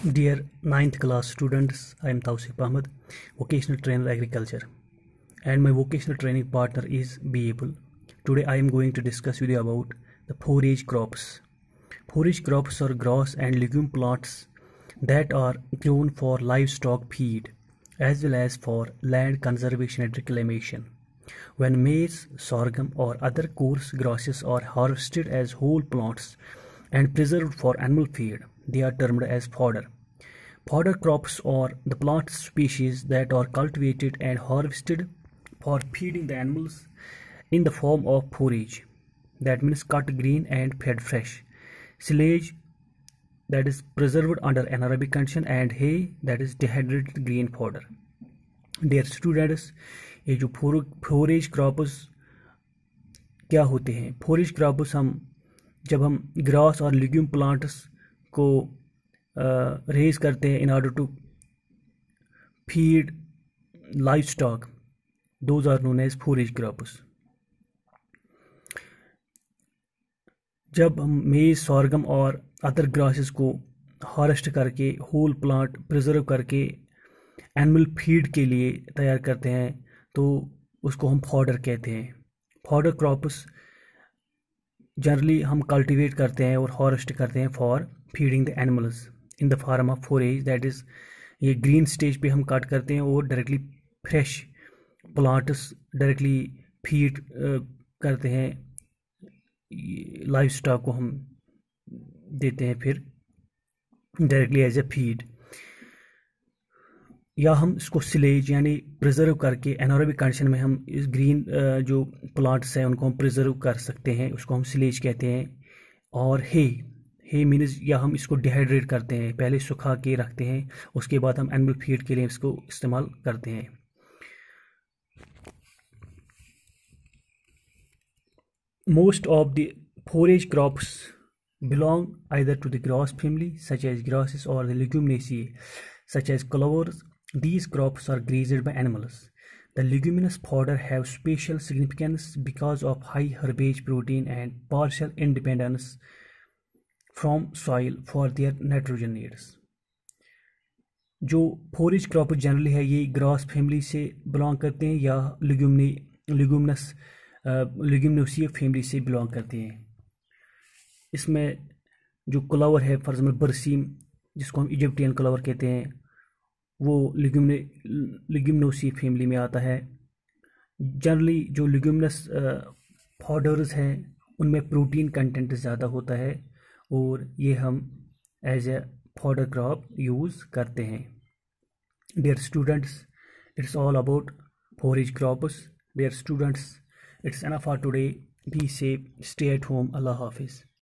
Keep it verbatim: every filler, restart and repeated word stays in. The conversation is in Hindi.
Dear ninth class students, I am Tawsif Ahmed, vocational trainer agriculture, and my vocational training partner is B A P L. Today I am going to discuss with you about the forage crops. Forage crops are grass and legume plants that are grown for livestock feed as well as for land conservation and reclamation. When maize, sorghum or other coarse grasses are harvested as whole plants and preserved for animal feed, they are termed as fodder. Fodder crops are the plant species that are cultivated and harvested for feeding the animals in the form of forage, that means cut green and fed fresh, silage, that is preserved under anaerobic condition, and hay, that is dehydrated green fodder. Dear students, ये जो फोरेज क्रॉप्स क्या होते हैं? फोरेज क्रॉप्स हम जब हम ग्रास और लिग्यूम प्लांट्स को रेज करते हैं in order to feed livestock, those are known as forage crops. जब हम मेज, सॉर्गम और अदर ग्रासेस को हार्वेस्ट करके होल प्लांट प्रिजर्व करके एनिमल फीड के लिए तैयार करते हैं तो उसको हम फॉडर कहते हैं. फॉडर क्रॉप्स जनरली हम कल्टीवेट करते हैं और हार्वेस्ट करते हैं for feeding the animals in the form of forage, that is ये ग्रीन स्टेज पे हम कट करते हैं और directly fresh plants directly feed करते हैं, लाइव स्टॉक को हम देते हैं फिर डायरेक्टली एज ए फीड, या हम इसको सिलेज यानी प्रिजर्व करके एनारोबिक कंडीशन में हम इस ग्रीन जो प्लांट्स हैं उनको हम प्रिजर्व कर सकते हैं, उसको हम सिलेज कहते हैं. और हे हे मीन्स या हम इसको डिहाइड्रेट करते हैं, पहले सुखा के रखते हैं, उसके बाद हम एनिमल फीड के लिए इसको इस्तेमाल करते हैं. Most of the forage crops belong either to the grass family such as grasses or the leguminaceae such as clovers. These crops are grazed by animals. The leguminous fodder have special significance because of high herbage protein and partial independence from soil for their nitrogen needs. जो forage crop जनरली है ये ग्रास फैमिली से बिलोंग करते हैं या लिग्यूमनी लिग्यूमनस लिग्यूमिनेसिए फैमिली से बिलोंग करते हैं. इसमें जो क्लावर है फॉर एग्जाम्पल बरसीम, जिसको हम इजिप्टियन क्लावर कहते हैं, वो लिग्यूमने लिग्यूमिनेसिए फैमिली में आता है. जनरली जो लिग्यूमिनस फॉडर्स हैं उनमें प्रोटीन कंटेंट ज़्यादा होता है और ये हम as a fodder crop use करते हैं. Dear students, it's all about forage crops. Dear students, it's enough for today. Be safe, stay at home. Allah Hafiz.